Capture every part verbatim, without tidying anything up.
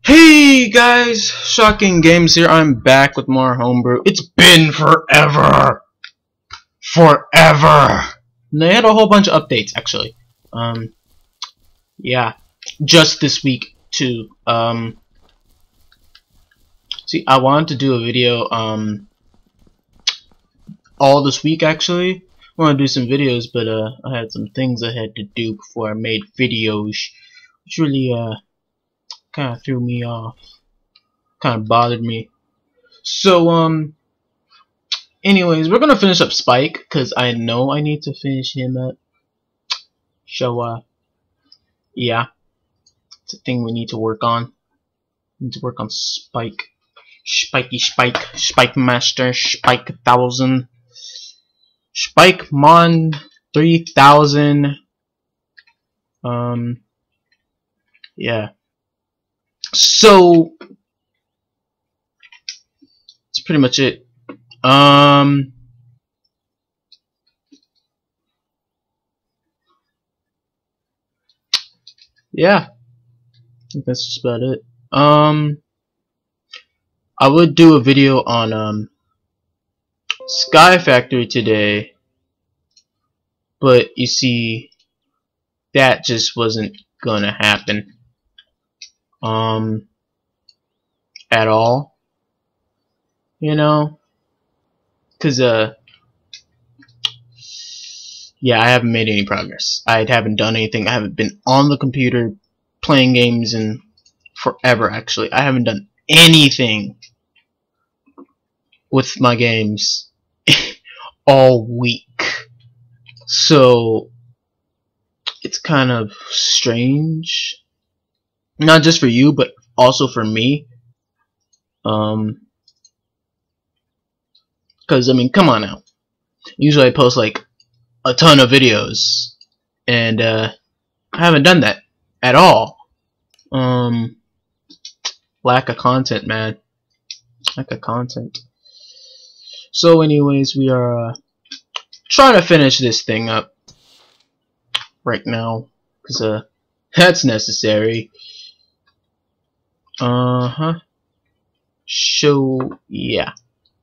Hey guys, Shocking Games here. I'm back with more Homebrew. It's been forever, forever. And they had a whole bunch of updates actually. Um, yeah, just this week too. Um, see, I wanted to do a video um all this week actually. I want to do some videos, but uh, I had some things I had to do before I made videos, which really uh kind of threw me off. Kind of bothered me. So um anyways, we're gonna finish up Spike because I know I need to finish him up. So uh yeah, it's a thing we need to work on. We need to work on Spike. Spiky Spike, Spike Master, Spike thousand, Spike Mon three thousand. Um yeah. So that's pretty much it. Um yeah, I think that's just about it. Um I would do a video on um Sky Factory today, but you see that just wasn't gonna happen um at all, you know, cause uh yeah, I haven't made any progress. I haven't done anything. I haven't been on the computer playing games in forever. Actually, I haven't done anything with my games all week, so it's kind of strange, not just for you but also for me, um because I mean, come on now, usually I post like a ton of videos and uh, I haven't done that at all. Um lack of content, man, lack of content. So anyways, we are uh, trying to finish this thing up right now because uh that's necessary. Uh-huh. So yeah.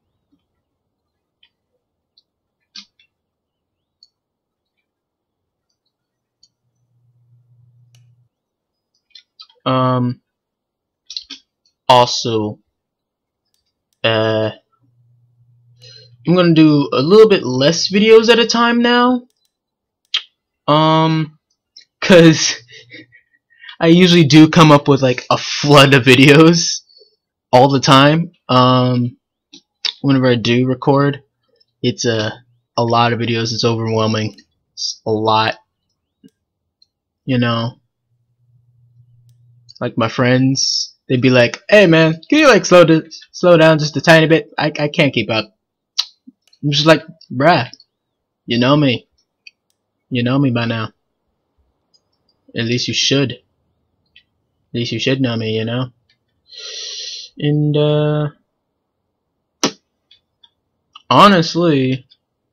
Um also uh I'm gonna do a little bit less videos at a time now, um cause I usually do come up with like a flood of videos all the time. Um whenever I do record, it's a a lot of videos. It's overwhelming. It's a lot, you know. Like my friends, they'd be like, "Hey man, can you like slow to slow down just a tiny bit? I I can't keep up." I'm just like, bruh, you know me, you know me by now. At least you should. At least you should know me, you know. And uh, honestly,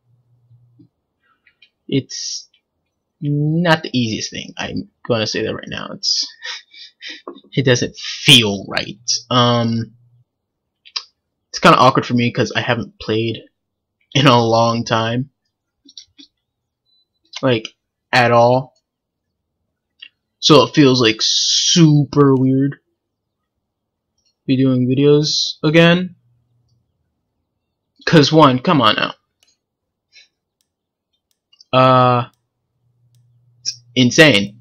it's not the easiest thing. I'm gonna say that right now. It's it doesn't feel right. Um, it's kind of awkward for me because I haven't played in a long time, like at all. So it feels like super weird to be doing videos again. Cause one, come on now. Uh, it's insane.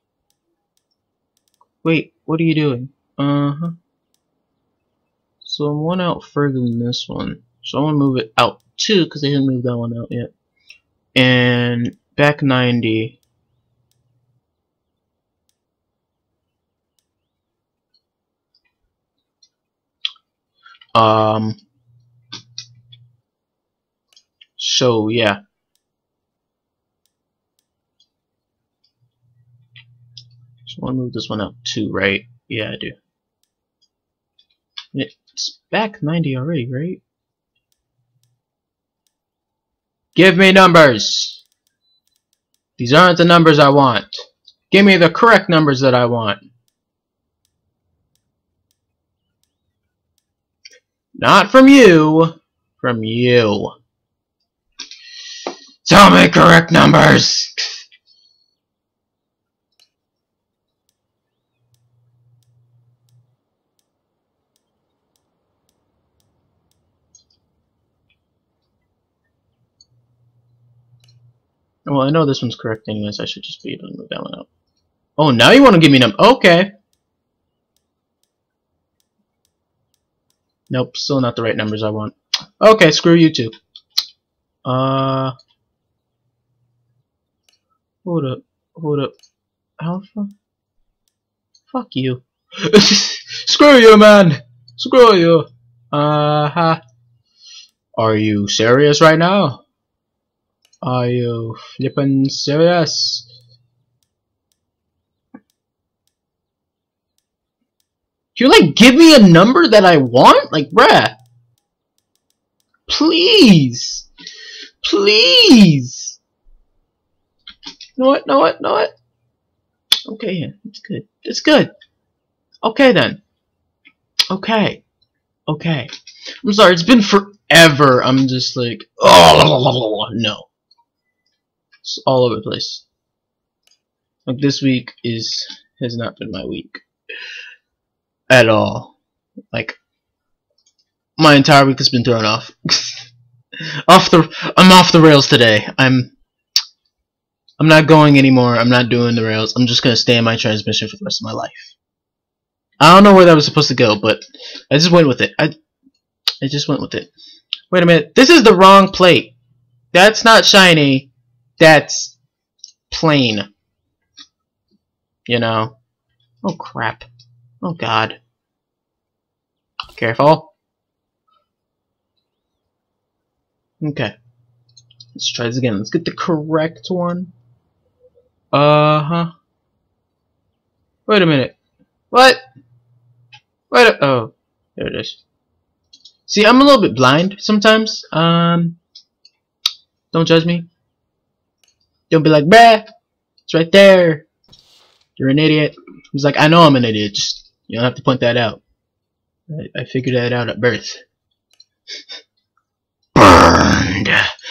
Wait, what are you doing? Uh huh. So I'm one out further than this one. So I want to move it out too, because they didn't move that one out yet. And back ninety. Um. So yeah. So I want to move this one out too, right? Yeah, I do. It's back ninety already, right? Give me numbers. These aren't the numbers I want. Give me the correct numbers that I want. Not from you. From you. Tell me correct numbers. Well, I know this one's correct anyways. I should just be able to move that one out. Oh, now you want to give me num- Okay. Nope, still not the right numbers I want. Okay, screw you too. Uh, hold up, hold up. Alpha? Fuck you. Screw you, man. Screw you. Uh huh. Are you serious right now? Are you flippin' serious? You like give me a number that I want? Like, bruh. Please. Please. Know what? Know what? Know what? Okay, yeah, it's good. It's good. Okay then. Okay. Okay. I'm sorry, it's been forever. I'm just like, oh no. It's all over the place. Like this week is has not been my week at all. Like my entire week has been thrown off. off the I'm off the rails today. I'm I'm not going anymore. I'm not doing the rails. I'm just gonna stay in my transmission for the rest of my life. I don't know where that was supposed to go, but I just went with it. I I just went with it. Wait a minute. This is the wrong plate. That's not shiny. That's plain. You know. Oh crap. Oh god. Careful. Okay. Let's try this again. Let's get the correct one. Uh-huh. Wait a minute. What? Wait a oh. There it is. See, I'm a little bit blind sometimes. Um Don't judge me. Don't be like, bruh, it's right there. You're an idiot. He's like, I know I'm an idiot. Just, you don't have to point that out. I, I figured that out at birth. Burned.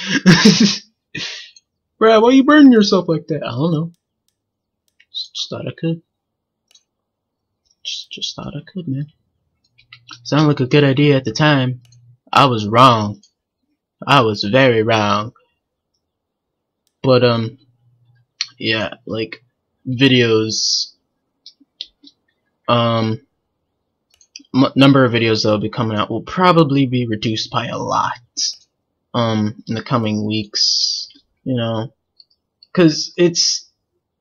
Bruh, why you burning yourself like that? I don't know. Just, just thought I could. Just, just thought I could, man. Sounded like a good idea at the time. I was wrong. I was very wrong. But, um, yeah, like, videos, um, m number of videos that will be coming out will probably be reduced by a lot, um, in the coming weeks, you know, cause it's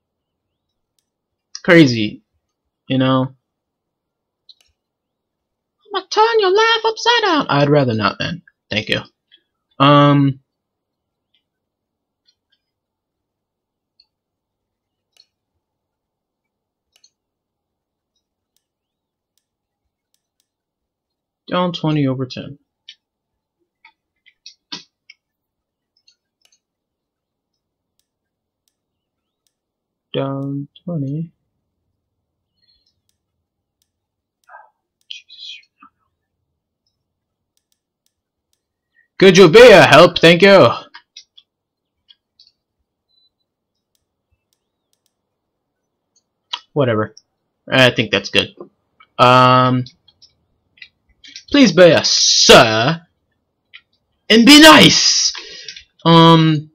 crazy, you know. I'm gonna turn your life upside down. I'd rather not, man. Thank you. Um, down twenty over ten. Down twenty. Jesus. Could you be a help? Thank you. Whatever. I think that's good. Um, please be a sir and be nice. Um,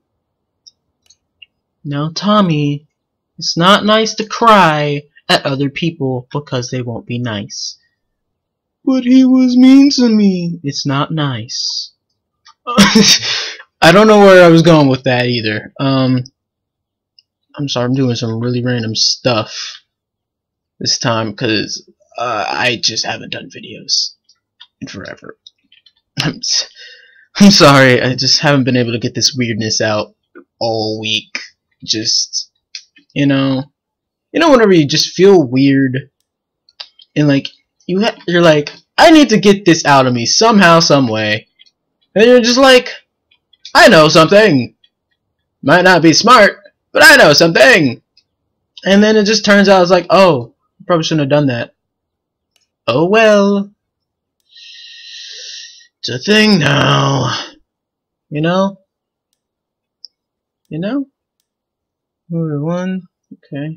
now Tommy, it's not nice to cry at other people because they won't be nice. But he was mean to me. It's not nice. I don't know where I was going with that either. Um, I'm sorry, I'm doing some really random stuff this time because uh, I just haven't done videos in forever. I'm, I'm sorry, I just haven't been able to get this weirdness out all week. Just, you know, you know, whenever you just feel weird and like you ha you're like, I need to get this out of me somehow, some way, and you're just like, I know something. Might not be smart, but I know something. And then it just turns out it's like, oh, I probably shouldn't have done that. Oh well. It's a thing now. You know? You know? Number one. Okay.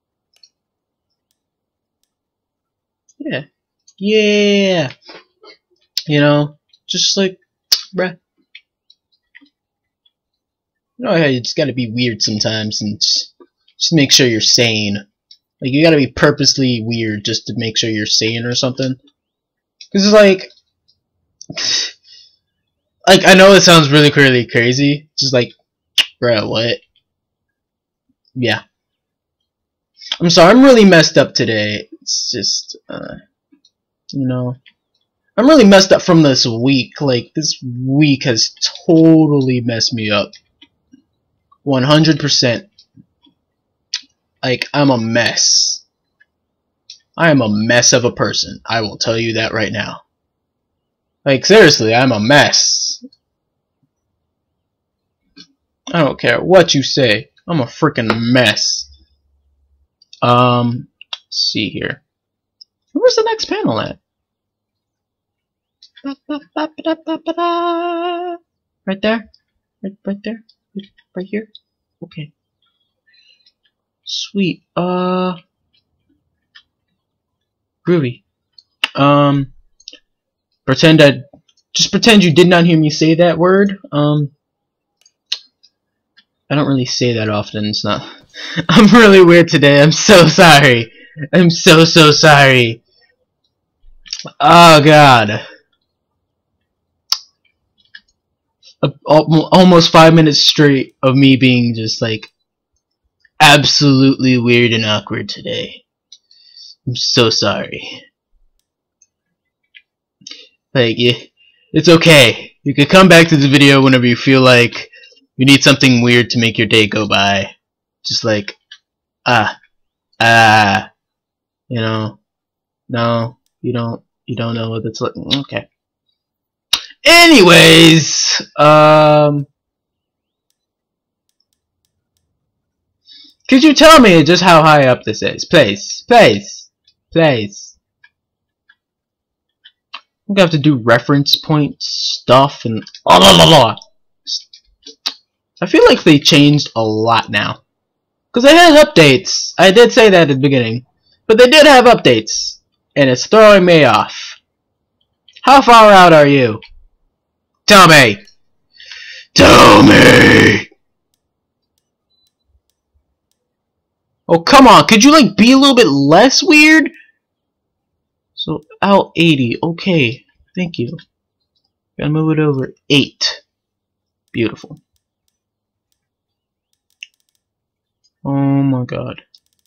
Yeah. Yeah. You know? Just like, bruh. You know how you just gotta be weird sometimes and just, just make sure you're sane. Like, you gotta be purposely weird just to make sure you're sane or something. Cause it's like, like, I know it sounds really, really crazy. Just like, bruh, what? Yeah. I'm sorry, I'm really messed up today. It's just, uh, you know. I'm really messed up from this week. Like, this week has totally messed me up. one hundred percent. Like, I'm a mess. I am a mess of a person. I will tell you that right now. Like, seriously, I'm a mess. I don't care what you say. I'm a freaking mess. Um, let's see here. Where's the next panel at? Right there? Right, right there? Right here? Okay. Sweet. Uh, groovy. Um, pretend I, just pretend you did not hear me say that word. Um, I don't really say that often. It's not. I'm really weird today. I'm so sorry. I'm so so sorry. Oh God. A, almost five minutes straight of me being just like absolutely weird and awkward today. I'm so sorry. Like, yeah, it's okay. You can come back to the video whenever you feel like you need something weird to make your day go by. Just like, ah, ah, you know, no, you don't, you don't know what it's like. Okay. Anyways, um, could you tell me just how high up this is? Please, please, please. I'm gonna have to do reference point stuff and blah, blah, blah, blah. I feel like they changed a lot now. Because they had updates. I did say that at the beginning. But they did have updates. And it's throwing me off. How far out are you? Tell me! Tell me! Oh, come on. Could you, like, be a little bit less weird? So, out eighty. Okay. Thank you. Gotta move it over. eight. Beautiful. Oh my God.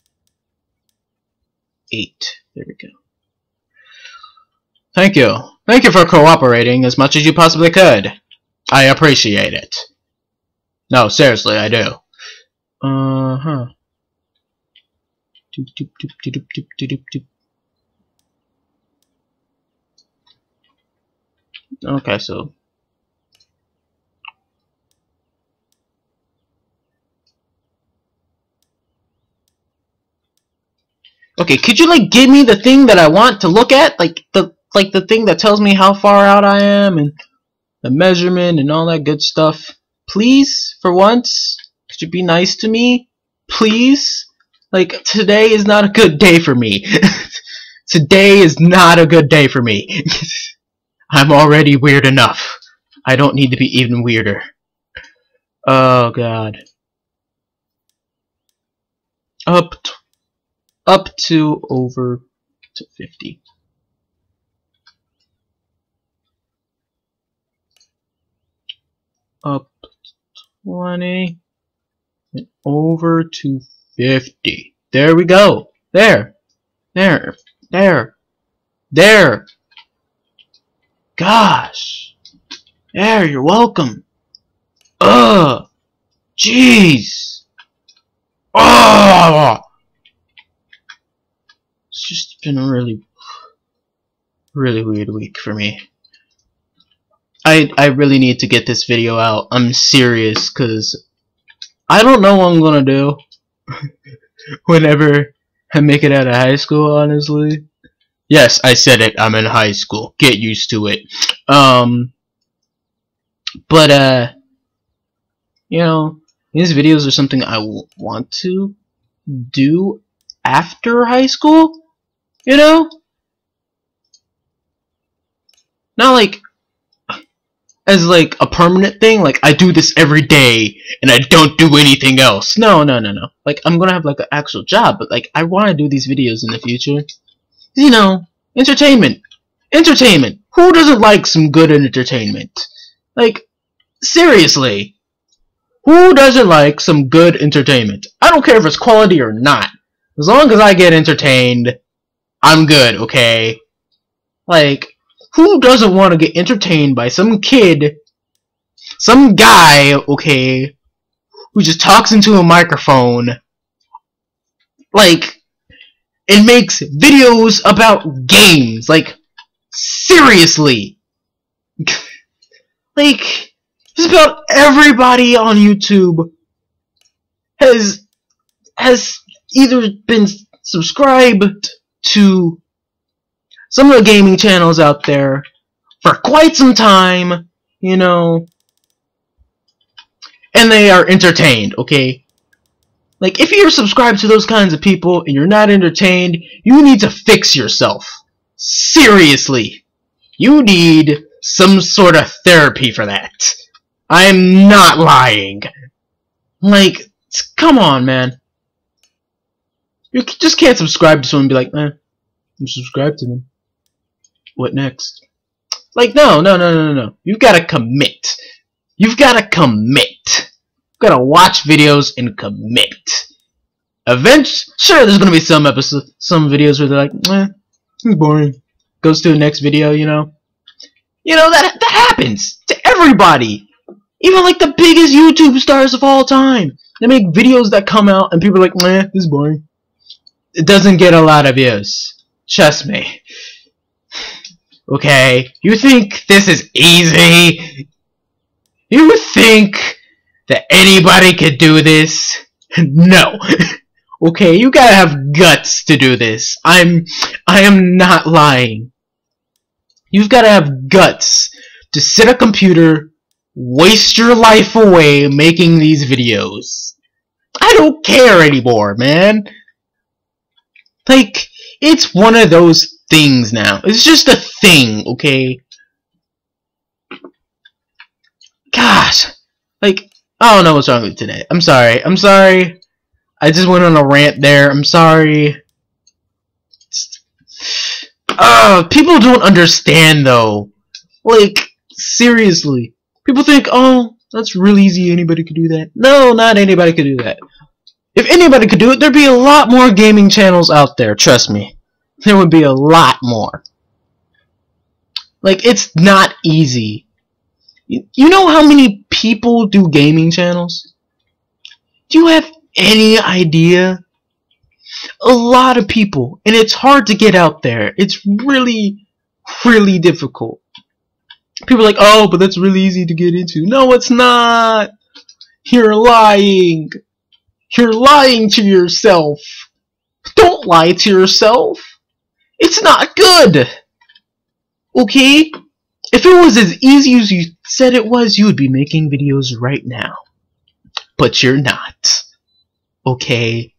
eight. There we go. Thank you. Thank you for cooperating as much as you possibly could. I appreciate it. No, seriously, I do. Uh-huh. Doop, doop, doop, doop, doop, doop, doop, doop. Okay, so... Okay, could you, like, give me the thing that I want to look at? Like, the like the thing that tells me how far out I am and the measurement and all that good stuff. Please, for once, could you be nice to me? Please? Like, today is not a good day for me. Today is not a good day for me. I'm already weird enough. I don't need to be even weirder. Oh, God. Up to, up to over to fifty. Up twenty and over to fifty. There we go. There. There. There. There. Gosh. There, you're welcome. Ugh. Jeez. Oh. It's just been a really, really weird week for me. I I really need to get this video out. I'm serious, cause I don't know what I'm gonna do whenever I make it out of high school. Honestly, Yes, I said it. I'm in high school. Get used to it. Um, but uh, you know, these videos are something I w want to do after high school. You know, not like as like a permanent thing. Like I do this every day and I don't do anything else. No, no, no, no. Like I'm gonna have like an actual job, but like I want to do these videos in the future. You know, entertainment. Entertainment. Who doesn't like some good entertainment? Like, seriously. Who doesn't like some good entertainment? I don't care if it's quality or not. As long as I get entertained, I'm good, okay? Like, who doesn't want to get entertained by some kid, some guy, okay, who just talks into a microphone, like, and makes videos about games? Like, seriously. Like, just about everybody on YouTube has has either been subscribed to some of the gaming channels out there for quite some time, you know, and they are entertained, okay? Like, if you're subscribed to those kinds of people and you're not entertained, you need to fix yourself. Seriously. You need some sort of therapy for that. I'm not lying. Like, come on, man. You just can't subscribe to someone and be like, eh, I'm subscribed to them. What next? Like, no, no, no, no, no. You've got to commit. You've got to commit. You've got to watch videos and commit. Eventually, sure, there's going to be some episodes, some videos where they're like, eh, it's boring. Goes to the next video, you know. You know, that, that happens to everybody. Even like the biggest YouTube stars of all time. They make videos that come out and people are like, meh, this is boring. It doesn't get a lot of views. Trust me. Okay? You think this is easy? You think that anybody could do this? No. Okay, you gotta have guts to do this. I'm I am not lying. You've gotta have guts to sit at a computer, waste your life away making these videos. I don't care anymore, man. Like, it's one of those things now. It's just a thing, okay? Gosh. Like, I don't know what's wrong with today. I'm sorry. I'm sorry. I just went on a rant there. I'm sorry. Uh, people don't understand, though. Like, seriously. People think, oh, that's really easy. Anybody could do that. No, not anybody could do that. If anybody could do it, there'd be a lot more gaming channels out there. Trust me. There would be a lot more. Like, it's not easy. You, you know how many people do gaming channels? Do you have any idea? A lot of people. And it's hard to get out there. It's really, really difficult. People are like, oh, but that's really easy to get into. No, it's not. You're lying. You're lying to yourself. Don't lie to yourself. It's not good. Okay? If it was as easy as you said it was, you would be making videos right now. But you're not. Okay?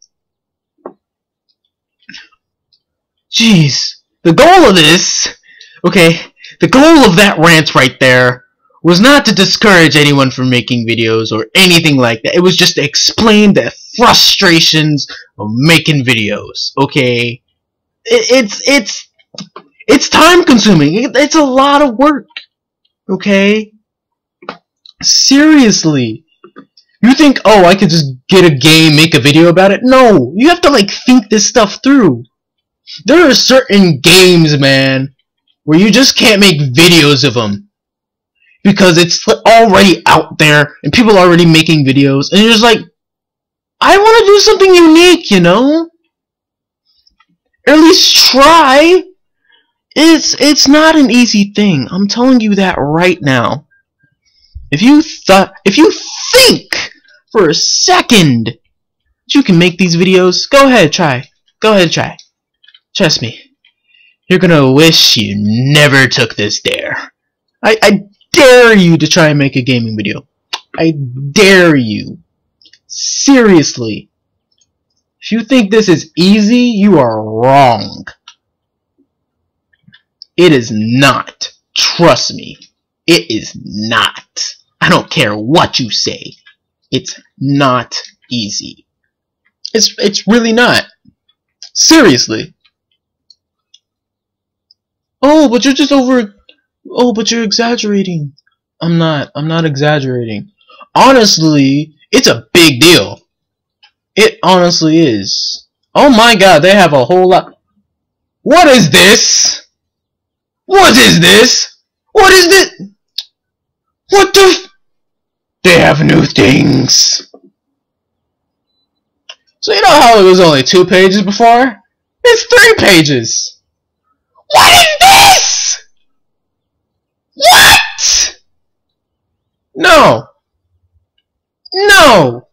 Jeez. The goal of this, okay, the goal of that rant right there was not to discourage anyone from making videos or anything like that. It was just to explain the frustrations of making videos, okay? It, it's, it's, it's time consuming. It, it's a lot of work, okay? Seriously. You think, oh, I could just get a game, make a video about it? No, you have to, like, think this stuff through. There are certain games, man, where you just can't make videos of them. Because it's already out there, and people are already making videos, and you're just like, I want to do something unique, you know? Or at least try. It's, it's not an easy thing. I'm telling you that right now. If you thought, if you think for a second that you can make these videos, go ahead, try. Go ahead, try. Trust me. You're gonna wish you never took this dare. I, I dare you to try and make a gaming video. I dare you. Seriously. If you think this is easy, you are wrong. It is not. Trust me. It is not. I don't care what you say. It's not easy. It's it's really not. Seriously. Oh, but you're just over... Oh, but you're exaggerating. I'm not. I'm not exaggerating. Honestly, it's a big deal. It honestly is. Oh my god, they have a whole lot... What is this? What is this? What is this? What the f... They have new things. So you know how it was only two pages before? It's three pages. What is this? What? No. No.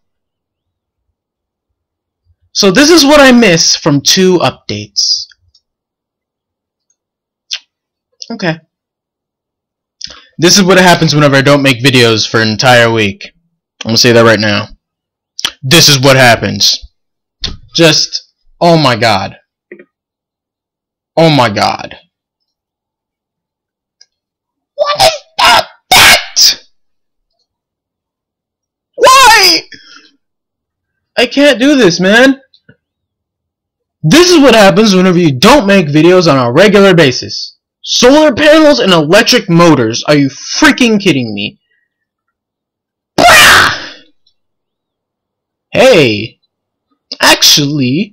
So this is what I miss from two updates. Okay. This is what happens whenever I don't make videos for an entire week. I'm gonna say that right now. This is what happens. Just, oh my god. Oh my god. What is that? That? Why? I can't do this, man. This is what happens whenever you don't make videos on a regular basis. Solar panels and electric motors. Are you freaking kidding me? Hey, actually,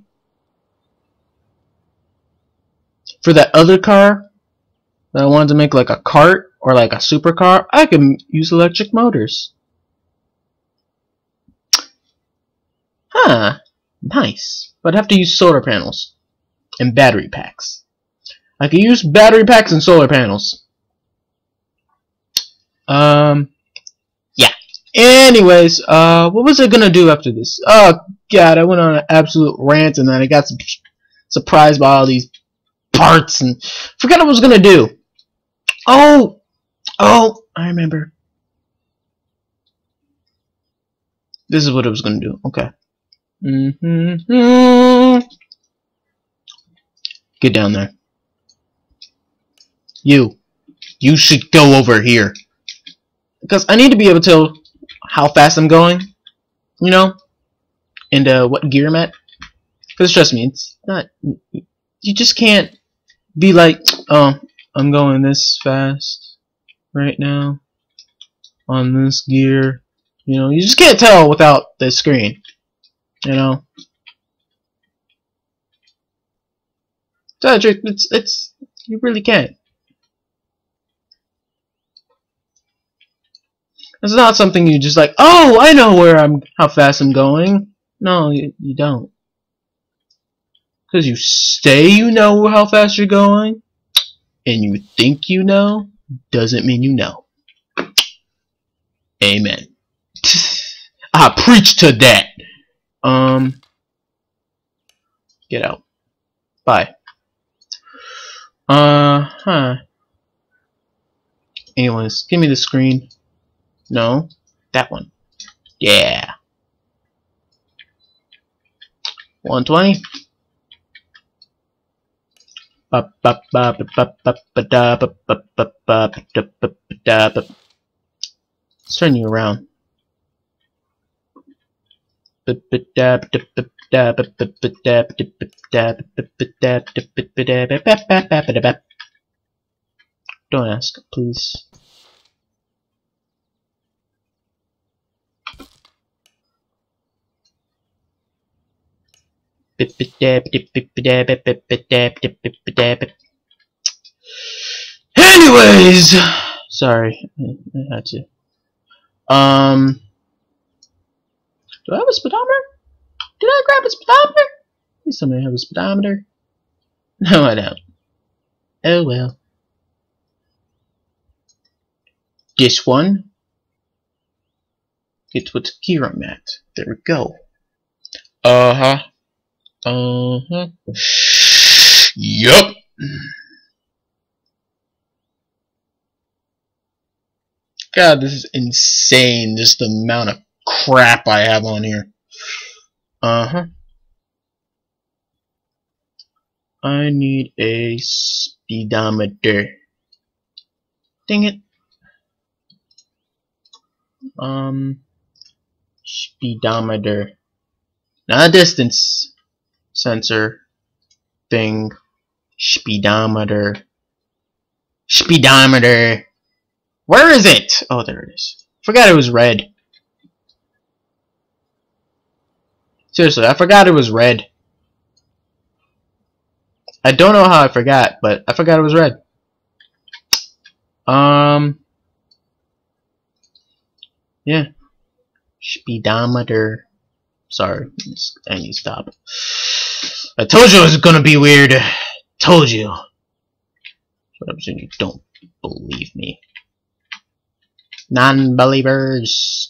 for that other car that I wanted to make like a cart or like a supercar, I can use electric motors. Huh, nice. But I'd have to use solar panels and battery packs. I can use battery packs and solar panels. Um, yeah. Anyways, uh, what was I gonna do after this? Oh god, I went on an absolute rant and then I got some surprised by all these parts and forgot what I was gonna do. Oh, oh, I remember. This is what I was gonna do. Okay. Mm-hmm. Get down there. You. You should go over here. Because I need to be able to tell how fast I'm going. You know? And uh, what gear I'm at. Because trust me, it's not... You just can't be like, oh, I'm going this fast right now. On this gear. You know, you just can't tell without the screen. You know? It's, it's, you really can't. It's not something you just like, oh, I know where I'm, how fast I'm going. No, you, you don't. Because you say you know how fast you're going, and you think you know, doesn't mean you know. Amen. I preach to that. Um, get out. Bye. Uh, huh. Anyways, give me the screen. No, that one. Yeah. one twenty. Let's turn you around. Don't ask, please. Anyways, sorry, I had to. Um, do I have a speedometer? Did I grab a speedometer? Please tell me I have a speedometer. No, I don't. Oh well. This one. It's what gear I'm at. There we go. Uh huh. Uh huh. Yup. God, this is insane. Just the amount of crap I have on here. Uh-huh. I need a speedometer. Dang it. Um, speedometer. Not a distance sensor thing. Speedometer. Speedometer. Where is it? Oh, there it is. Forgot it was red. Seriously, I forgot it was red. I don't know how I forgot, but I forgot it was red. Um, yeah. Speedometer. Sorry, I need to stop. I told you it was gonna be weird. Told you. But I'm saying you don't believe me. Non-believers.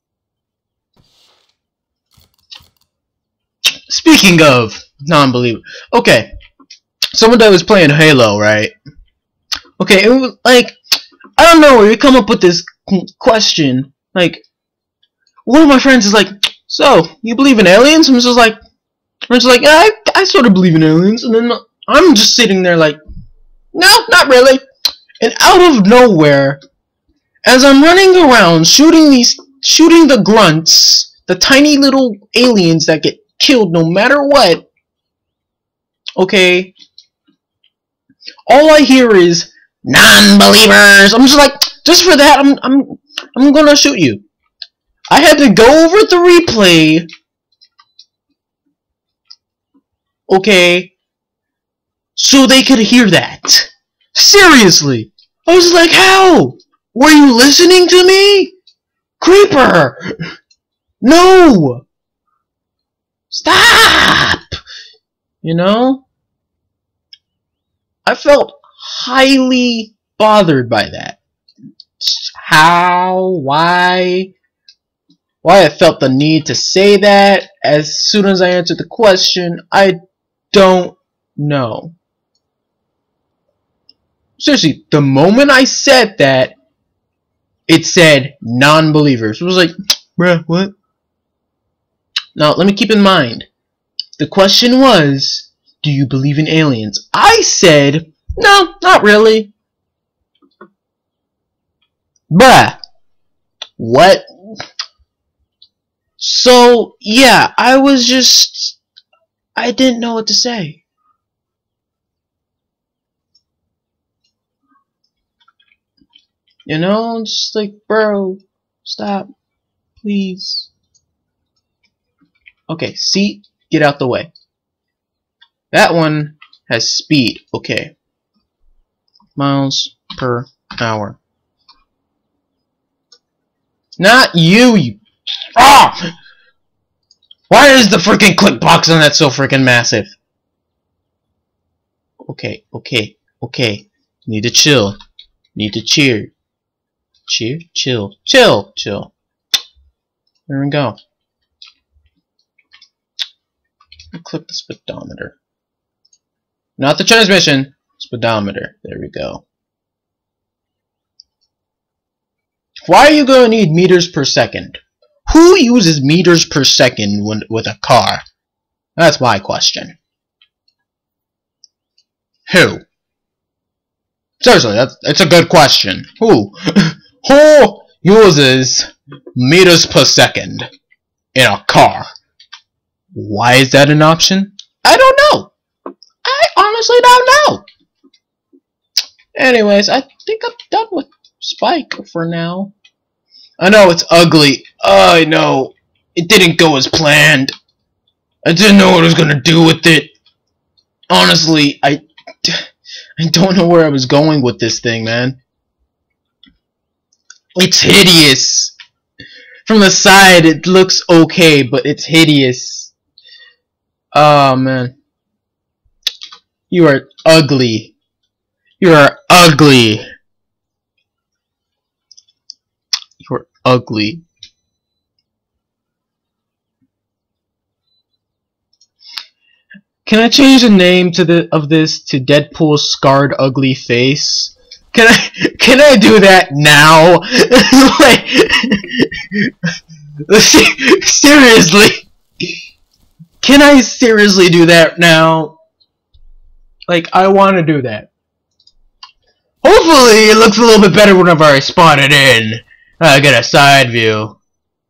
Speaking of non-believers, okay. Someone that was playing Halo, right? Okay, it was like, I don't know where you come up with this question. Like, one of my friends is like, so, you believe in aliens? I'm just like, I'm just like, yeah, I, I sort of believe in aliens. And then I'm just sitting there like, no, not really. And out of nowhere, as I'm running around shooting these, shooting the grunts, the tiny little aliens that get killed no matter what, okay, all I hear is non-believers. I'm just like, just for that, I'm, I'm, I'm gonna shoot you. I had to go over the replay, okay, so they could hear that. Seriously. I was like, how? Were you listening to me? Creeper! No! Stop! You know? I felt highly bothered by that. How? Why? Why I felt the need to say that as soon as I answered the question, I don't know. Seriously, the moment I said that, it said non-believers. It was like, bruh, what? Now, let me keep in mind, the question was, do you believe in aliens? I said, no, not really. Bruh. What? So, yeah, I was just, I didn't know what to say. You know, just like, bro, stop, please. Okay, seat, get out the way. That one has speed, okay. Miles per hour. Not you, you. Ah! Why is the freaking clip box on that so freaking massive? Okay, okay, okay. Need to chill. Need to cheer. Cheer? Chill. Chill! Chill. There we go. Click the speedometer. Not the transmission. Speedometer. There we go. Why are you going to need meters per second? Who uses meters per second when, with a car? That's my question. Who? Seriously, that's, that's a good question. Who? Who uses meters per second in a car? Why is that an option? I don't know. I honestly don't know. Anyways, I think I'm done with Spike for now. I know it's ugly. Oh, I know. It didn't go as planned. I didn't know what I was going to do with it. Honestly, I, I don't know where I was going with this thing, man. It's hideous. From the side, it looks okay, but it's hideous. Oh, man. You are ugly. You are ugly. You are ugly. Can I change the name to the of this to Deadpool's scarred ugly face? Can I can I do that now? Like, seriously? Can I seriously do that now? Like, I want to do that. Hopefully, it looks a little bit better whenever I spawn it in. I get a side view.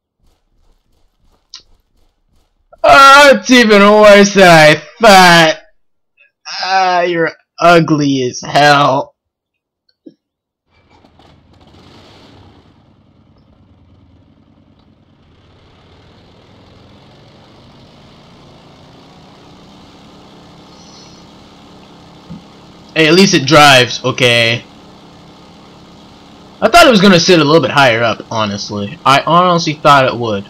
Oh, it's even worse than I thought. Ah, you're ugly as hell. Hey, at least it drives, okay. I thought it was gonna sit a little bit higher up, honestly. I honestly thought it would.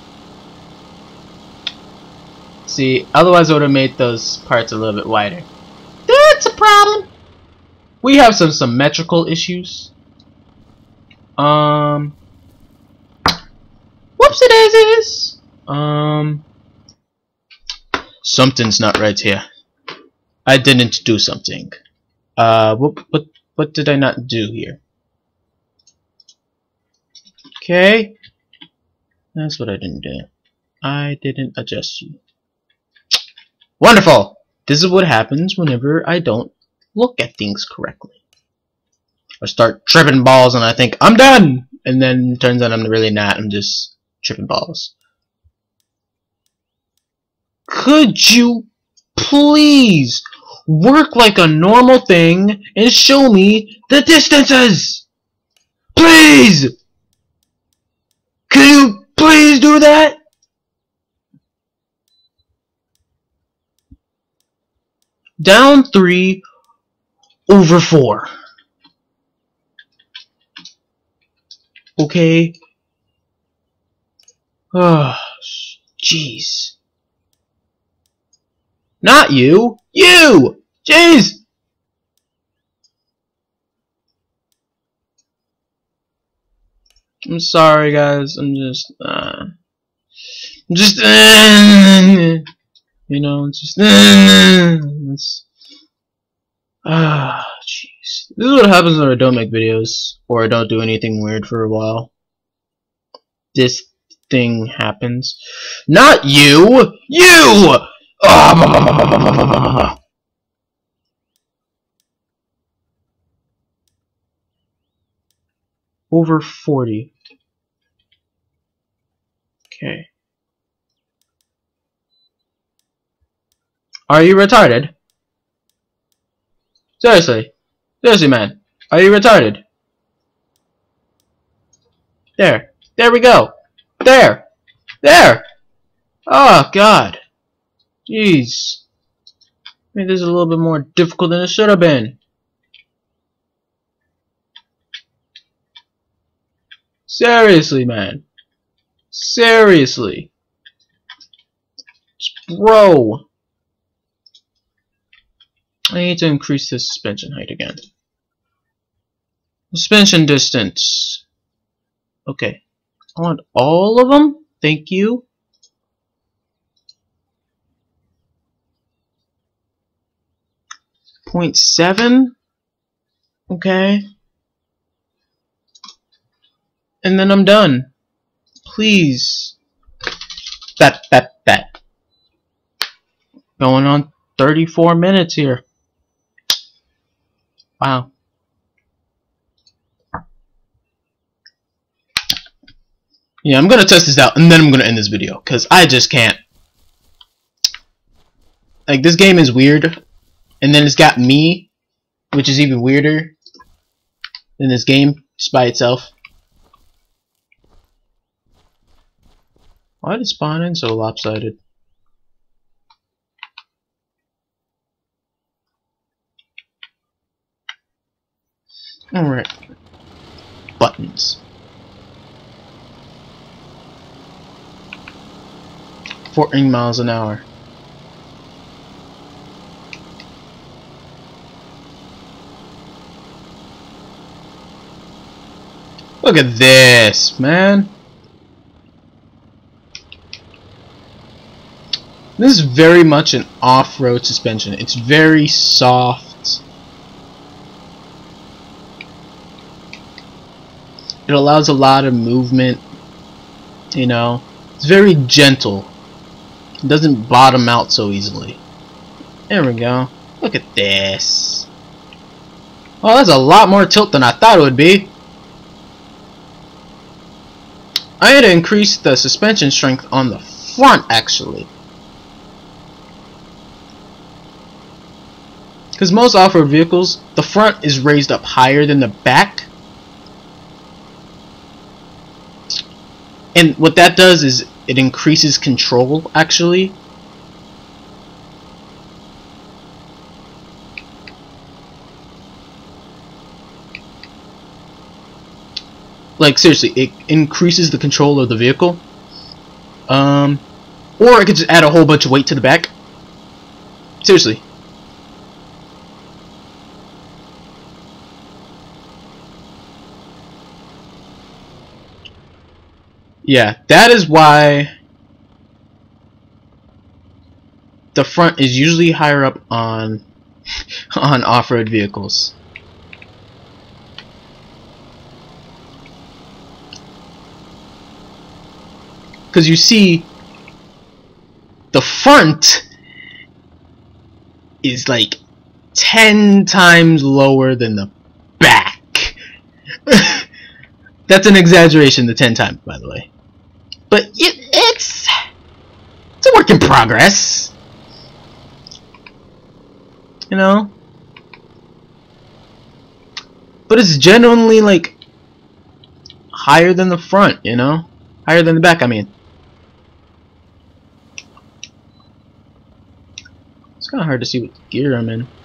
See, otherwise I would have made those parts a little bit wider. That's a problem. We have some symmetrical issues. Um, whoopsie daisies. Um, something's not right here. I didn't do something. Uh, what what what did I not do here? Okay, that's what I didn't do. I didn't adjust you. Wonderful! This is what happens whenever I don't look at things correctly. I start tripping balls and I think, I'm done! And then it turns out I'm really not, I'm just tripping balls. Could you please work like a normal thing and show me the distances? Please! Can you please do that? Down three over four. Okay. Oh, jeez. Not you. You! Jeez! I'm sorry, guys. I'm just, uh... I'm just, uh, you know, it's just, uh, it's, ah, jeez. This is what happens when I don't make videos, or I don't do anything weird for a while. This thing happens. Not you! You! Oh, over forty. Okay. Are you retarded? Seriously. Seriously, man. Are you retarded? There. There we go. There. There. Oh, God. Jeez. Maybe this is a little bit more difficult than it should have been. Seriously, man. Seriously. Bro. I need to increase the suspension height again. Suspension distance. Okay. I want all of them. Thank you. zero point seven. Okay. And then I'm done. Please. That, that, that. Going on thirty-four minutes here. Wow. Yeah, I'm gonna test this out and then I'm gonna end this video because I just can't. Like, this game is weird, and then it's got me, which is even weirder than this game just by itself. Why did spawn in so lopsided? Alright. Buttons. fourteen miles an hour. Look at this, man. This is very much an off-road suspension. It's very soft. It allows a lot of movement, you know. It's very gentle. It doesn't bottom out so easily. There we go. Look at this. Oh, that's a lot more tilt than I thought it would be. I had to increase the suspension strength on the front, actually. Because most off-road vehicles, the front is raised up higher than the back. And what that does is it increases control, actually. Like, seriously, it increases the control of the vehicle. Um, or it could just add a whole bunch of weight to the back. Seriously. Yeah, that is why the front is usually higher up on on off-road vehicles. Because you see, the front is like ten times lower than the back. That's an exaggeration, the ten times, by the way. But it, it's it's a work in progress, you know. But it's genuinely like higher than the front, you know, higher than the back. I mean, it's kind of hard to see what gear I'm in.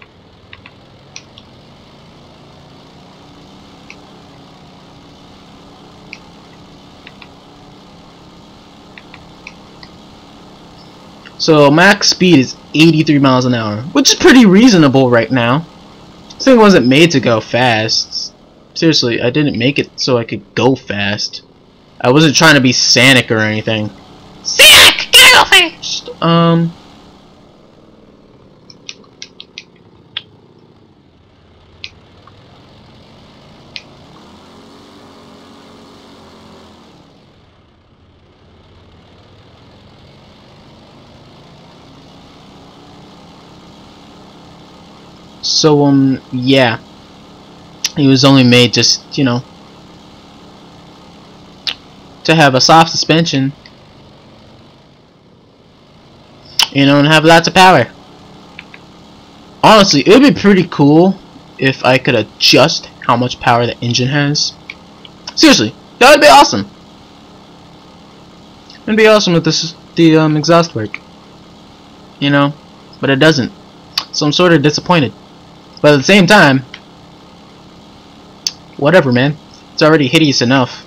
So max speed is eighty-three miles an hour, which is pretty reasonable right now. This thing wasn't made to go fast. Seriously, I didn't make it so I could go fast. I wasn't trying to be Sonic or anything. Sonic, get go fast! Um... So, um, yeah. He was only made just, you know, to have a soft suspension, you know, and have lots of power. Honestly, it would be pretty cool if I could adjust how much power the engine has. Seriously, that would be awesome. It'd be awesome if this the um, exhaust work, you know, but it doesn't. So I'm sort of disappointed. But at the same time, whatever, man. It's already hideous enough.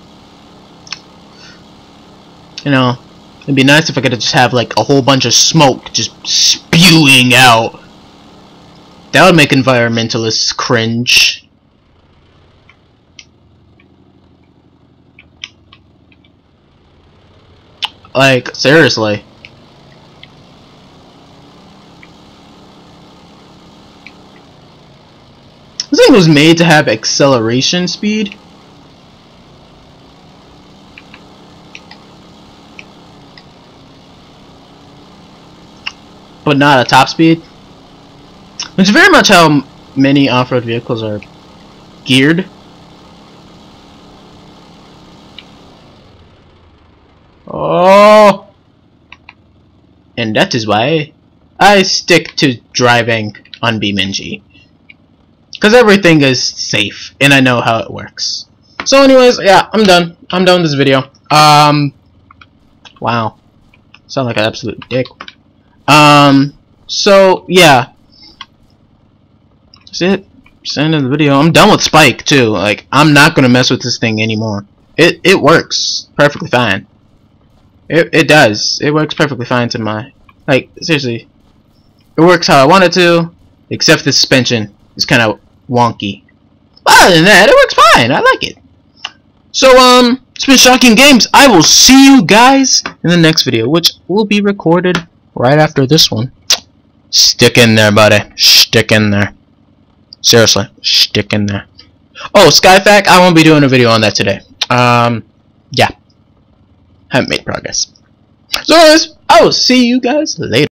You know, it'd be nice if I could just have like a whole bunch of smoke just spewing out. That would make environmentalists cringe. Like, seriously. This thing was made to have acceleration speed. But not a top speed. Which is very much how many off-road vehicles are geared. Oh! And that is why I stick to driving on BeamNG. Because everything is safe, and I know how it works. So anyways, yeah, I'm done. I'm done with this video. Um, wow. Sound like an absolute dick. Um, so, yeah. That's it. That's the end of the video. I'm done with Spike, too. Like, I'm not going to mess with this thing anymore. It, it works perfectly fine. It, it does. It works perfectly fine to my... Like, seriously. It works how I want it to, except the suspension is kind of wonky. But other than that, it works fine. I like it. So, um, it's been Shocking Games. I will see you guys in the next video, which will be recorded right after this one. Stick in there, buddy. Stick in there. Seriously, stick in there. Oh, Skyfac, I won't be doing a video on that today. Um, yeah. Haven't made progress. So anyways, I will see you guys later.